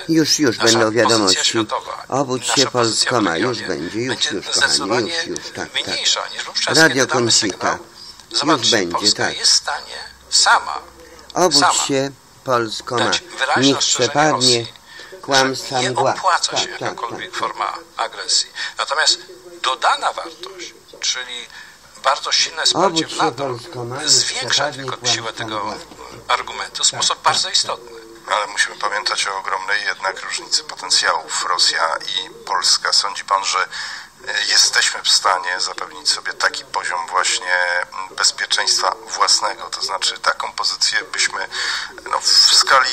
Już będą wiadomości. Światowa, Obudź się Polskoma, już będzie, już kochani, już, tak. Mniejsza niż wówczas, Radio kiedy damy Konsita, sygnał. Zobaczcie, już będzie, Polska tak. jest w stanie sama Obudź się Polskoma, dać wyraźne niech ostrzeżenie przepadnie Rosji, kłamstwa nie mgła. opłaca się jakakolwiek forma agresji. Natomiast dodana wartość, czyli bardzo silne wsparcie w NATO, zwiększa tylko siłę tego argumentu w sposób bardzo istotny. Ale musimy pamiętać o ogromnej jednak różnicy potencjałów. Rosja i Polska. Sądzi pan, że jesteśmy w stanie zapewnić sobie taki poziom właśnie bezpieczeństwa własnego, to znaczy taką pozycję, byśmy w skali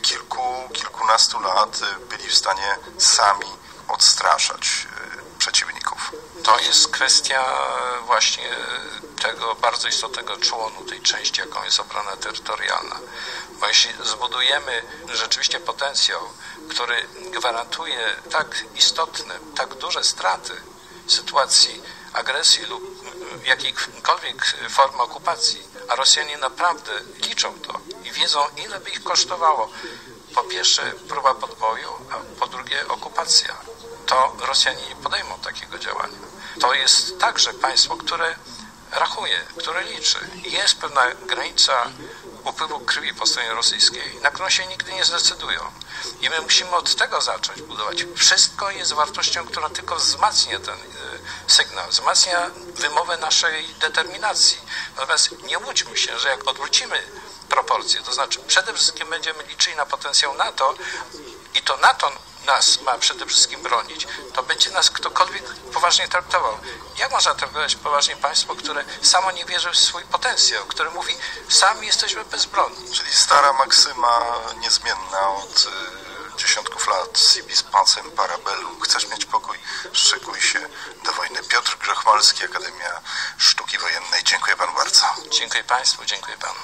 kilkunastu lat byli w stanie sami odstraszać przeciwników? To jest kwestia właśnie tego bardzo istotnego członu tej części, jaką jest obrona terytorialna. Bo jeśli zbudujemy rzeczywiście potencjał, który gwarantuje tak istotne, tak duże straty w sytuacji agresji lub jakiejkolwiek formy okupacji, a Rosjanie naprawdę liczą to i wiedzą, ile by ich kosztowało, po pierwsze próba podboju, a po drugie okupacja, to Rosjanie nie podejmą takiego działania. To jest także państwo, które rachuje, które liczy. Jest pewna granica upływu krwi po stronie rosyjskiej, na którą się nigdy nie zdecydują. I my musimy od tego zacząć budować. Wszystko jest wartością, która tylko wzmacnia ten sygnał, wzmacnia wymowę naszej determinacji. Natomiast nie łudźmy się, że jak odwrócimy proporcje, to znaczy przede wszystkim będziemy liczyli na potencjał NATO i to NATO nas ma przede wszystkim bronić, to będzie nas ktokolwiek poważnie traktował. Jak można traktować poważnie państwo, które samo nie wierzy w swój potencjał, które mówi, sami jesteśmy bezbronni? Czyli stara maksyma niezmienna od dziesiątków lat, si vis pacem para bellum. Chcesz mieć pokój, szykuj się do wojny. Piotr Grochmalski, Akademia Sztuki Wojennej. Dziękuję panu bardzo. Dziękuję państwu, dziękuję panu.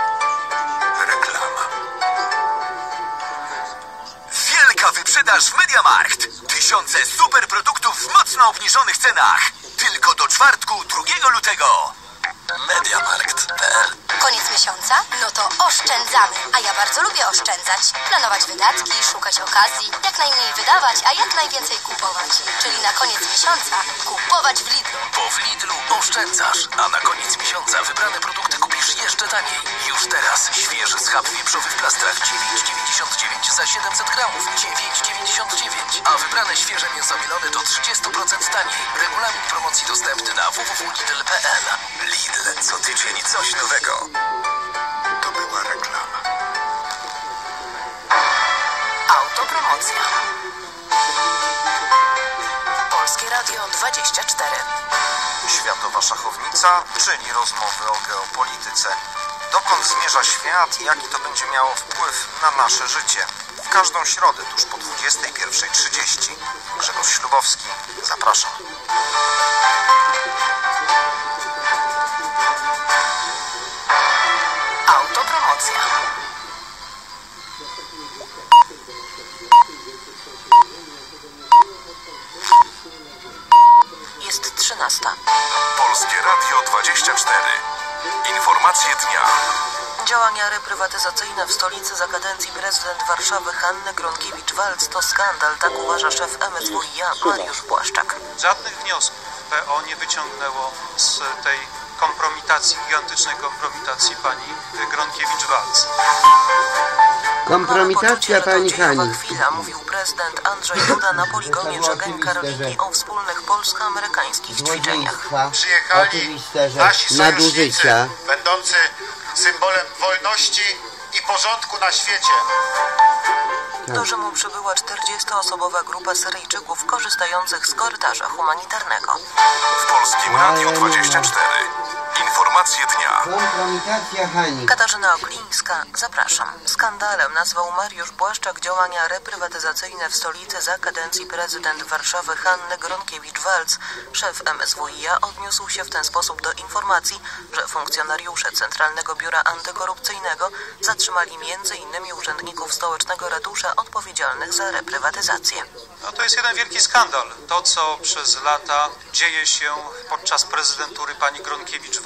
Reklama. Wielka wyprzedaż w MediaMarkt. Tysiące super produktów w mocno obniżonych cenach. Tylko do czwartku, 2 lutego. MediaMarkt.pl. Koniec miesiąca? No to oszczędzamy. A ja bardzo lubię oszczędzać. Planować wydatki, szukać okazji, jak najmniej wydawać, a jak najwięcej kupować. Czyli na koniec miesiąca kupować w Lidlu. Bo w Lidlu oszczędzasz, a na koniec miesiąca wybrane produkty kupisz jeszcze taniej. Już teraz świeży schab wieprzowy w plastrach 9,99 za 700 gramów. 9,99. A wybrane świeże mięso mielone do 30% taniej. Regulamin promocji dostępny na www.lidl.pl. Lidl, co tydzień coś nowego. To była reklama. Autopromocja. Polskie Radio 24. Światowa szachownica, czyli rozmowy o geopolityce. Dokąd zmierza świat i jaki to będzie miało wpływ na nasze życie? W każdą środę tuż po 21:30. Grzegorz Ślubowski, zapraszam. Autopromocja. Jest 13. Polskie Radio 24. Informacje dnia. Działania reprywatyzacyjne w stolicy za kadencji prezydent Warszawy Hanny Gronkiewicz-Waltz to skandal, tak uważa szef MSWiA Mariusz Błaszczak. Żadnych wniosków PO nie wyciągnęło z tej kompromitacji, gigantycznej kompromitacji pani Gronkiewicz-Waltz. Kompromitacja pani Hani. Chwila, mówił prezydent Andrzej Duda na poligonie Czagań Karoliki o wspólnych polsko-amerykańskich ćwiczeniach. Przyjechali nasi sojusznicy, będący symbolem wolności i porządku na świecie. Do Rzymu przybyła 40-osobowa grupa Syryjczyków korzystających z korytarza humanitarnego. W Polskim Radiu 24. Informacje dnia. Kompromitacja Hani. Katarzyna Oklińska, zapraszam. Skandalem nazwał Mariusz Błaszczak działania reprywatyzacyjne w stolicy za kadencji prezydent Warszawy Hanny Gronkiewicz-Waltz. Szef MSWiA odniósł się w ten sposób do informacji, że funkcjonariusze Centralnego Biura Antykorupcyjnego zatrzymali m.in. urzędników stołecznego ratusza odpowiedzialnych za reprywatyzację. No to jest jeden wielki skandal. To, co przez lata dzieje się podczas prezydentury pani Gronkiewicz-Waltz,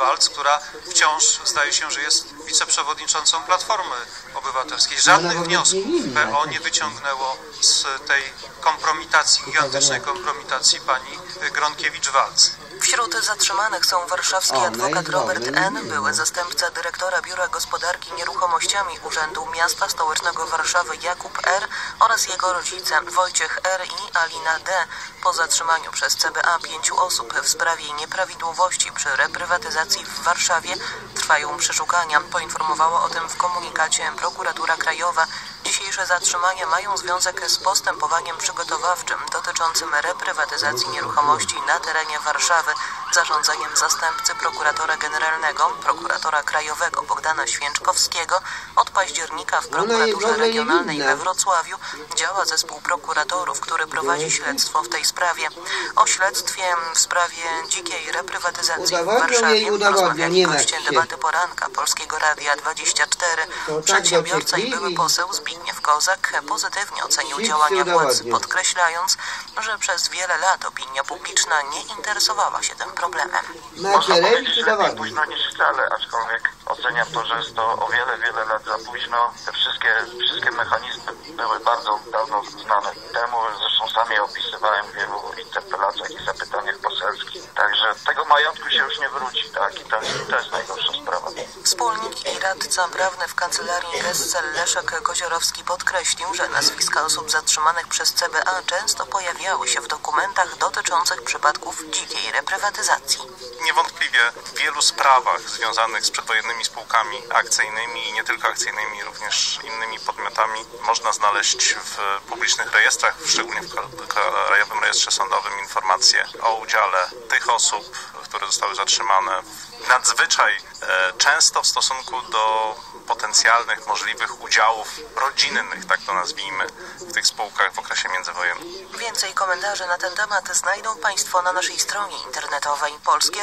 Walc, która wciąż zdaje się, że jest wiceprzewodniczącą Platformy Obywatelskiej. Żadnych wniosków PO nie wyciągnęło z tej kompromitacji, gigantycznej kompromitacji pani Gronkiewicz-Waltz. Wśród zatrzymanych są warszawski adwokat Robert N., były zastępca dyrektora Biura Gospodarki Nieruchomościami Urzędu Miasta Stołecznego Warszawy Jakub R. oraz jego rodzice Wojciech R. i Alina D. Po zatrzymaniu przez CBA 5 osób w sprawie nieprawidłowości przy reprywatyzacji w Warszawie trwają przeszukania. Poinformowała o tym w komunikacie Prokuratura Krajowa. Dzisiejsze zatrzymania mają związek z postępowaniem przygotowawczym dotyczącym reprywatyzacji nieruchomości na terenie Warszawy, zarządzeniem zastępcy prokuratora generalnego, prokuratora krajowego Bogdana Święczkowskiego. Od października w prokuraturze regionalnej we Wrocławiu działa zespół prokuratorów, który prowadzi śledztwo w tej sprawie. O śledztwie w sprawie dzikiej reprywatyzacji w Warszawie rozmawiali goście debaty poranka Polskiego Radia 24. Przedsiębiorca i były poseł Zbigniew Kozak pozytywnie ocenił działania władz, podkreślając, że przez wiele lat opinia publiczna nie interesowała się tym problemem. Można powiedzieć, że lepiej późno niż wcale, aczkolwiek oceniam to, że jest to o wiele, wiele lat za późno. Te wszystkie mechanizmy były bardzo dawno znane temu, zresztą sam je opisywałem w wielu interpelacjach i zapytaniach poselskich. Także tego majątku się już nie wróci, tak? I to jest najgorsza sprawa. Wspólnik i radca prawny w kancelarii Gessel Leszek Koziorowski podkreślił, że nazwiska osób zatrzymanych przez CBA często pojawiały się w dokumentach dotyczących przypadków dzikiej reprywatyzacji. Niewątpliwie w wielu sprawach związanych z przedwojennymi spółkami akcyjnymi i nie tylko akcyjnymi, również innymi podmiotami można znaleźć w publicznych rejestrach, szczególnie w Krajowym Rejestrze Sądowym, informacje o udziale tych osób, które zostały zatrzymane nadzwyczaj często w stosunku do potencjalnych, możliwych udziałów rodzinnych, tak to nazwijmy, w tych spółkach w okresie międzywojennym. Więcej komentarzy na ten temat znajdą Państwo na naszej stronie internetowej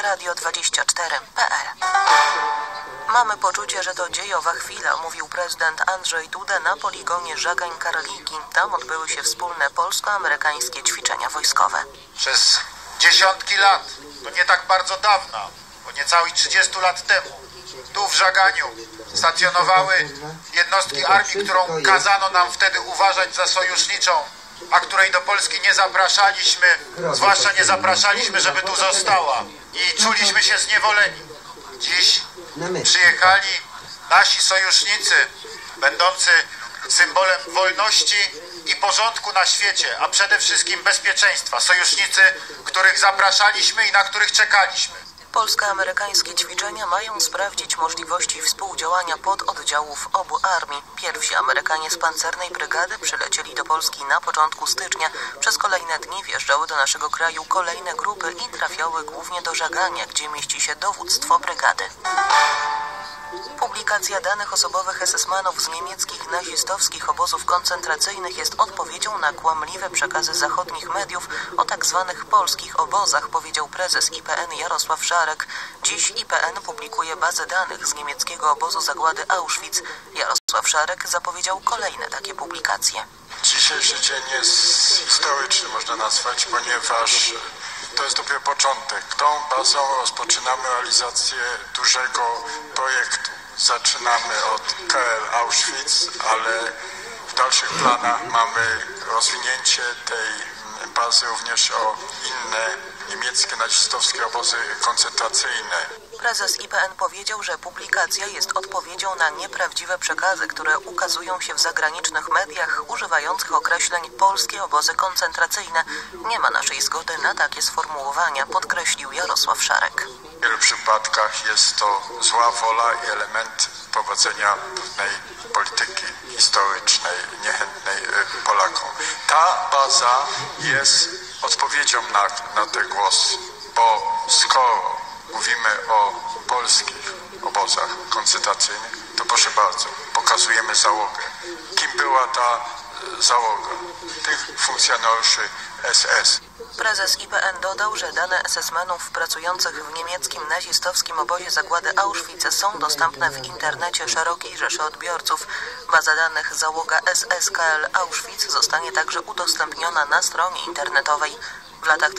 polskieradio24.pl. Mamy poczucie, że to dziejowa chwila, mówił prezydent Andrzej Duda na poligonie Żagań-Karliki. Tam odbyły się wspólne polsko-amerykańskie ćwiczenia wojskowe. Przez dziesiątki lat, to nie tak bardzo dawno, bo niecałych 30 lat temu, tu w Żaganiu stacjonowały jednostki armii, którą kazano nam wtedy uważać za sojuszniczą, a której do Polski nie zapraszaliśmy, zwłaszcza nie zapraszaliśmy, żeby tu została i czuliśmy się zniewoleni. Dziś przyjechali nasi sojusznicy, będący symbolem wolności i porządku na świecie, a przede wszystkim bezpieczeństwa. Sojusznicy, których zapraszaliśmy i na których czekaliśmy. Polsko-amerykańskie ćwiczenia mają sprawdzić możliwości współdziałania pododdziałów obu armii. Pierwsi Amerykanie z pancernej brygady przylecieli do Polski na początku stycznia. Przez kolejne dni wjeżdżały do naszego kraju kolejne grupy i trafiały głównie do Żagania, gdzie mieści się dowództwo brygady. Publikacja danych osobowych SS-manów z niemieckich nazistowskich obozów koncentracyjnych jest odpowiedzią na kłamliwe przekazy zachodnich mediów o tzw. polskich obozach, powiedział prezes IPN Jarosław Szarek. Dziś IPN publikuje bazę danych z niemieckiego obozu zagłady Auschwitz. Jarosław Szarek zapowiedział kolejne takie publikacje. Dzisiejszy dzień jest historyczny, można nazwać, ponieważ to jest dopiero początek. Tą bazą rozpoczynamy realizację dużego projektu. Zaczynamy od KL Auschwitz, ale w dalszych planach mamy rozwinięcie tej bazy również o inne niemieckie nazistowskie obozy koncentracyjne. Prezes IPN powiedział, że publikacja jest odpowiedzią na nieprawdziwe przekazy, które ukazują się w zagranicznych mediach używających określeń polskie obozy koncentracyjne. Nie ma naszej zgody na takie sformułowania, podkreślił Jarosław Szarek. W wielu przypadkach jest to zła wola i element prowadzenia pewnej polityki historycznej, niechętnej Polakom. Ta baza jest odpowiedzią na te głosy, bo skoro mówimy o polskich obozach koncentracyjnych, to proszę bardzo, pokazujemy załogę. Kim była ta załoga? Tych funkcjonariuszy SS. Prezes IPN dodał, że dane SS-manów pracujących w niemieckim nazistowskim obozie zagłady Auschwitz są dostępne w internecie szerokiej rzeszy odbiorców. Baza danych załoga SS KL Auschwitz zostanie także udostępniona na stronie internetowej W latach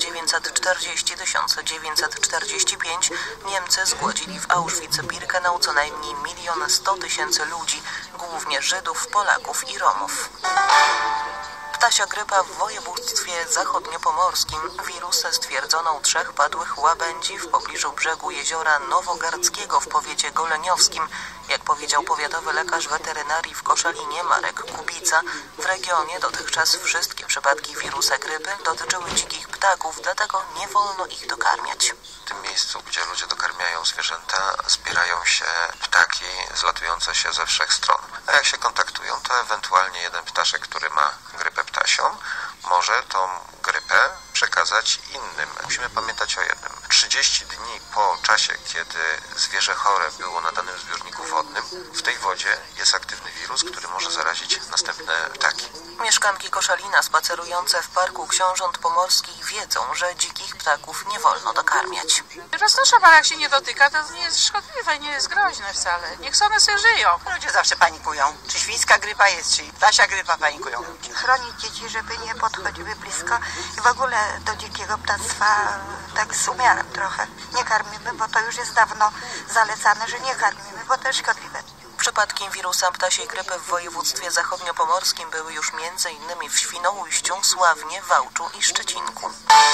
1940-1945 Niemcy zgładzili w Auschwitz-Birkenau co najmniej 1 100 000 ludzi, głównie Żydów, Polaków i Romów. Ptasia grypa w województwie zachodniopomorskim. Wirus stwierdzono u 3 padłych łabędzi w pobliżu brzegu jeziora Nowogardzkiego w powiecie goleniowskim. Jak powiedział powiatowy lekarz weterynarii w Koszalinie Marek Kubica, w regionie dotychczas wszystkie przypadki wirusa grypy dotyczyły dzikich ptaków, dlatego nie wolno ich dokarmiać. W tym miejscu, gdzie ludzie dokarmiają zwierzęta, zbierają się ptaki zlatujące się ze wszech stron. A jak się kontaktują, to ewentualnie jeden ptaszek, który ma grypę ptasią, może tą grypę przekazać innym. Musimy pamiętać o jednym. 30 dni po czasie, kiedy zwierzę chore było na danym zbiorniku wodnym, w tej wodzie jest aktywny wirus, który może zarazić następne ptaki. Mieszkanki Koszalina spacerujące w Parku Książąt Pomorskich wiedzą, że dzikich ptaków nie wolno dokarmiać. Roznosza, jak się nie dotyka, to nie jest szkodliwe, nie jest groźne wcale. Niech one sobie żyją. Ludzie zawsze panikują. Czy świńska grypa jest, czy ptasia grypa, panikują. Chronić dzieci, żeby nie podchodziły blisko i w ogóle do dzikiego ptactwa tak z umiarem trochę. Nie karmimy, bo to już jest dawno zalecane, że nie karmimy, bo to jest szkodliwe. Przypadki wirusa ptasiej grypy w województwie zachodniopomorskim były już m.in. w Świnoujściu, Sławnie, Wałczu i Szczecinku.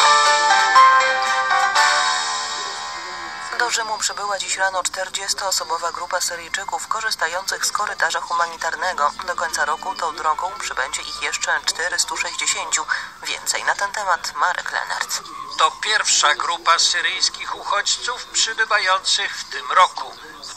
Do Rzymu przybyła dziś rano 40-osobowa grupa Syryjczyków korzystających z korytarza humanitarnego. Do końca roku tą drogą przybędzie ich jeszcze 460. Więcej na ten temat Marek Lenart. To pierwsza grupa syryjskich uchodźców przybywających w tym roku. W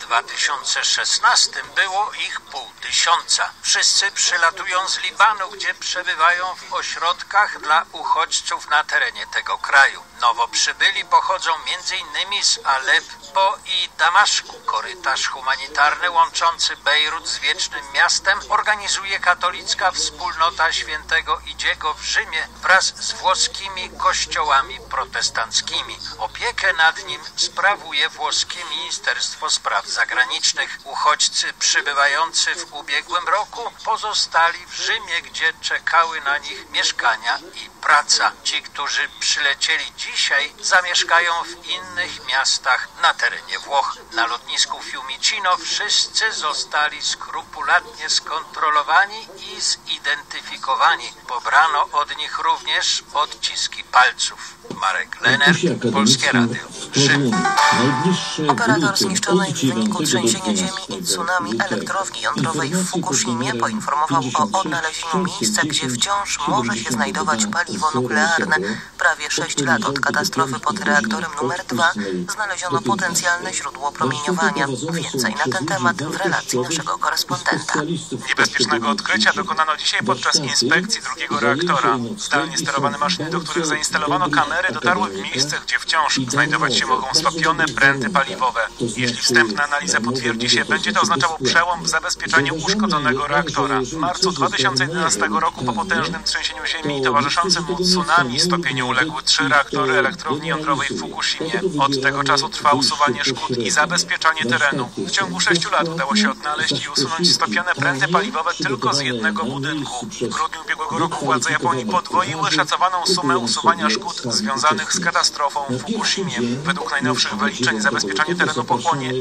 2016 było ich 500. Wszyscy przylatują z Libanu, gdzie przebywają w ośrodkach dla uchodźców na terenie tego kraju. Nowo przybyli pochodzą m.in. z Aleppo i Damaszku. Korytarz humanitarny łączący Bejrut z Wiecznym Miastem organizuje katolicka wspólnota Świętego Idziego w Rzymie wraz z włoskimi kościołami protestanckimi. Opiekę nad nim sprawuje włoskie Ministerstwo Spraw Zagranicznych. Uchodźcy przybywający w ubiegłym roku pozostali w Rzymie, gdzie czekały na nich mieszkania i praca. Ci, którzy przylecieli dzisiaj, zamieszkają w innych miastach na terenie Włoch. Na lotnisku Fiumicino wszyscy zostali skrupulatnie skontrolowani i zidentyfikowani. Pobrano od nich również odciski palców. Marek Lenart, Polskie Radio, Rzym. Operator zniszczonej w wyniku trzęsienia ziemi i tsunami elektrowni jądrowej w Fukushimie poinformował o odnalezieniu miejsca, gdzie wciąż może się znajdować paliwo nuklearne. Prawie 6 lat od katastrofy pod reaktorem numer 2 znaleziono potencjalne źródło promieniowania. Więcej na ten temat w relacji naszego korespondenta. Niebezpiecznego odkrycia dokonano dzisiaj podczas inspekcji drugiego reaktora. Zdalnie sterowane maszyny, do których zainstalowano kamery, dotarły w miejsce, gdzie wciąż znajdować się mogą stopione pręty paliwowe. Jeśli wstępna analiza potwierdzi się, będzie to oznaczało przełom w zabezpieczeniu uszkodzonego reaktora. W marcu 2011 roku po potężnym trzęsieniu ziemi i towarzyszącym mu tsunami stopieniu uległy 3 reaktory elektrowni jądrowej w Fukushimie. Od tego czasu trwa usuwanie szkód i zabezpieczanie terenu. W ciągu 6 lat udało się odnaleźć i usunąć stopione pręty paliwowe tylko z jednego budynku. W grudniu ubiegłego roku władze Japonii podwoiły szacowaną sumę usuwania szkód związanych z katastrofą w Fukushimie. Według najnowszych wyliczeń zabezpieczanie terenu pochłonie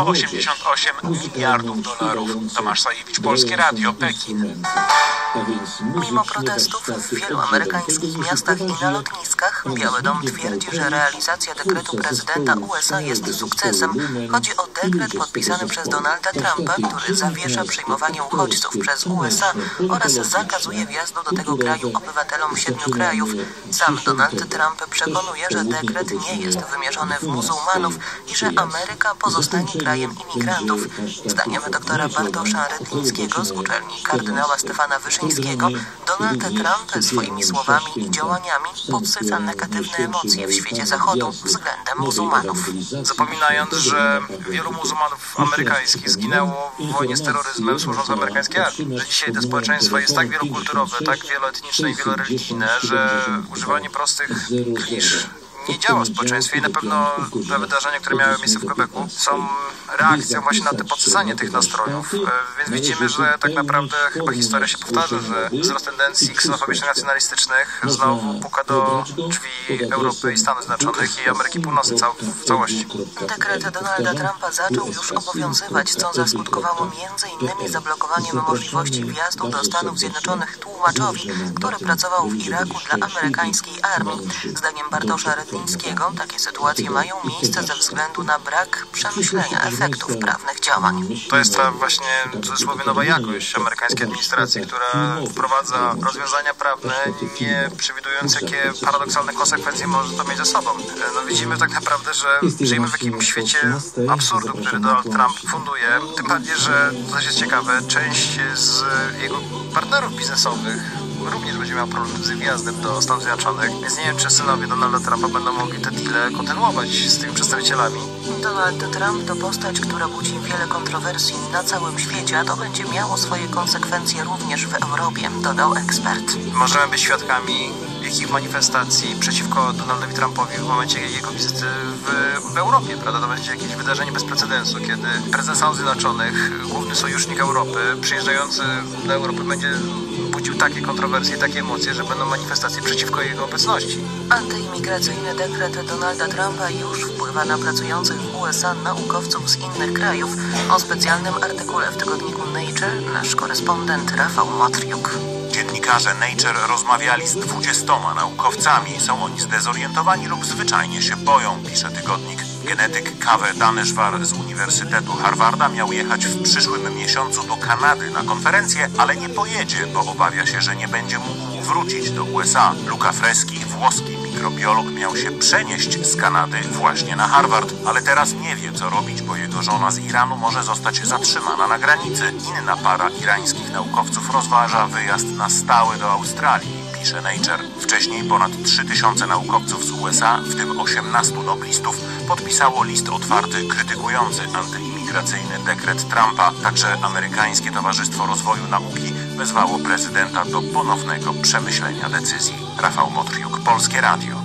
188 miliardów dolarów. Tomasz Sajewicz, Polskie Radio, Pekin. Mimo protestów w wielu amerykańskich miastach i na lotniskach, Biały Dom twierdzi, że realizacja dekretu prezydenta USA jest sukcesem. Chodzi o dekret podpisany przez Donalda Trumpa, który zawiesza przyjmowanie uchodźców przez USA oraz zakazuje wjazdu do tego kraju obywatelom 7 krajów. Sam Donald Trump przekonuje, że dekret nie jest wymierzony w muzułmanów i że Ameryka pozostanie krajem imigrantów. Zdaniem doktora Bartosza Rydlińskiego z uczelni kardynała Stefana Wyszyńskiego, Donald Trump swoimi słowami i działaniami podsyca negatywne emocje w świecie Zachodu względem muzułmanów. Zapominając, że wielu muzułmanów amerykańskich zginęło w wojnie z terroryzmem służąc w amerykańskiej armii. Że dzisiaj to społeczeństwo jest tak wielokulturowe, tak wieloetniczne i wieloreligijne, że używanie prostych klisz nie działa w społeczeństwie i na pewno te wydarzenia, które miały miejsce w Quebecu, są reakcją właśnie na te podsysanie tych nastrojów, więc widzimy, że tak naprawdę chyba historia się powtarza, że wzrost tendencji ksenofobicznych, nacjonalistycznych znowu puka do drzwi Europy i Stanów Zjednoczonych i Ameryki Północnej w całości. Dekret Donalda Trumpa zaczął już obowiązywać, co zaskutkowało m.in. zablokowaniem możliwości wjazdu do Stanów Zjednoczonych tłumaczowi, który pracował w Iraku dla amerykańskiej armii. Zdaniem Bartosza Redlińskiego takie sytuacje mają miejsce ze względu na brak przemyślenia efektów prawnych działań. To jest ta właśnie, w cudzysłowie, nowa jakość amerykańskiej administracji, która wprowadza rozwiązania prawne, nie przewidując, jakie paradoksalne konsekwencje może to mieć ze sobą. No widzimy tak naprawdę, że żyjemy w jakimś świecie absurdu, który Donald Trump funduje. Tym bardziej, że to też jest ciekawe, część z jego partnerów biznesowych również będzie miał problem z wjazdem do Stanów Zjednoczonych, więc nie wiem, czy synowie Donalda Trumpa będą mogli te deale kontynuować z tymi przedstawicielami. Donald Trump to postać, która budzi wiele kontrowersji na całym świecie, a to będzie miało swoje konsekwencje również w Europie, dodał ekspert. Możemy być świadkami jakich manifestacji przeciwko Donaldowi Trumpowi w momencie jego wizyty w Europie, prawda? To będzie jakieś wydarzenie bez precedensu, kiedy prezydent Stanów Zjednoczonych, główny sojusznik Europy, przyjeżdżający do Europy, będzie budził takie kontrowersje, takie emocje, że będą manifestacje przeciwko jego obecności. Antyimigracyjny dekret Donalda Trumpa już wpływa na pracujących w USA naukowców z innych krajów. O specjalnym artykule w tygodniku Nature nasz korespondent Rafał Motriuk. Dziennikarze Nature rozmawiali z 20 naukowcami. Są oni zdezorientowani lub zwyczajnie się boją, pisze tygodnik. Genetyk Kaveh Daneshvar z Uniwersytetu Harvarda miał jechać w przyszłym miesiącu do Kanady na konferencję, ale nie pojedzie, bo obawia się, że nie będzie mógł wrócić do USA. Luca Freschi, włoski mikrobiolog, miał się przenieść z Kanady właśnie na Harvard, ale teraz nie wie, co robić, bo jego żona z Iranu może zostać zatrzymana na granicy. Inna para irańskich naukowców rozważa wyjazd na stałe do Australii, pisze Nature. Wcześniej ponad 3000 naukowców z USA, w tym 18 noblistów, podpisało list otwarty krytykujący antyimigracyjny dekret Trumpa. Także Amerykańskie Towarzystwo Rozwoju Nauki wezwało prezydenta do ponownego przemyślenia decyzji. Rafał Motriuk, Polskie Radio.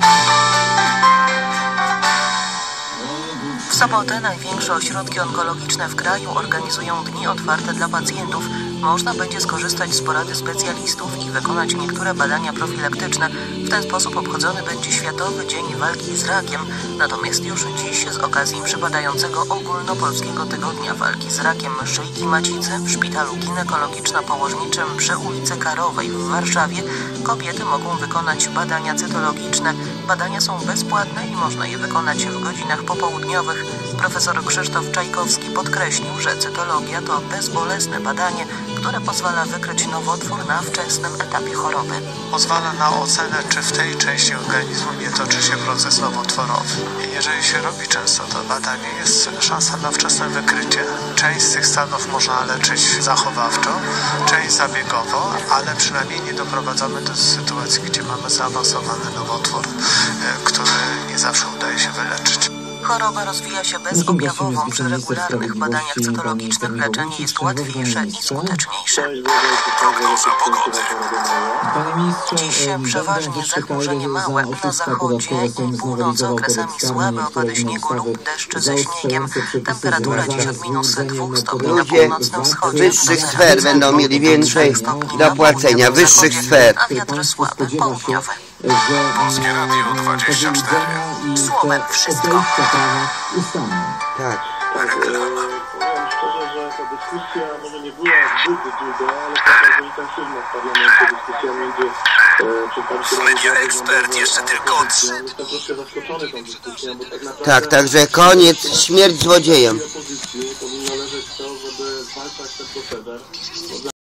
W sobotę największe ośrodki onkologiczne w kraju organizują dni otwarte dla pacjentów. Można będzie skorzystać z porady specjalistów i wykonać niektóre badania profilaktyczne. W ten sposób obchodzony będzie Światowy Dzień Walki z Rakiem. Natomiast już dziś z okazji przypadającego Ogólnopolskiego Tygodnia Walki z Rakiem Szyjki Macicy w Szpitalu Ginekologiczno-Położniczym przy ulicy Karowej w Warszawie kobiety mogą wykonać badania cytologiczne. Badania są bezpłatne i można je wykonać w godzinach popołudniowych. Profesor Krzysztof Czajkowski podkreślił, że cytologia to bezbolesne badanie, które pozwala wykryć nowotwór na wczesnym etapie choroby. Pozwala na ocenę, czy w tej części organizmu nie toczy się proces nowotworowy. I jeżeli się robi często to badanie, jest szansa na wczesne wykrycie. Część z tych stanów można leczyć zachowawczo, część zabiegowo, ale przynajmniej nie doprowadzamy do sytuacji, gdzie mamy zaawansowany nowotwór, który nie zawsze udaje się wyleczyć. Choroba rozwija się bezobjawowo. Przy regularnych badaniach cytologicznych leczenie jest łatwiejsze i skuteczniejsze. Prognoza pogody. Dziś przeważnie zachmurzenie małe. Na zachodzie i północy okresami słabe opady śniegu lub deszcz ze śniegiem. Temperatura dziś od -2 stopni na północnym wschodzie. Wyższych sfer będą mieli więcej do płacenia. Wyższych sfer. A wiatr słaby, południowy. Polskie Radio 24. Słowem wszystko. Tak. Reklama. Powiem szczerze, że ta dyskusja może nie była zbyt długa, ale była bardzo intensywna w parlamencie. Dyskusja między przedstawicielami... Media Ekspert jeszcze tylko 3 Jestem troszkę zaskoczony tą dyskusją, bo tak naprawdę... Tak, także koniec, śmierć złodziejem. Opozycji powinno leżeć to, żeby zwalczać ten proceder.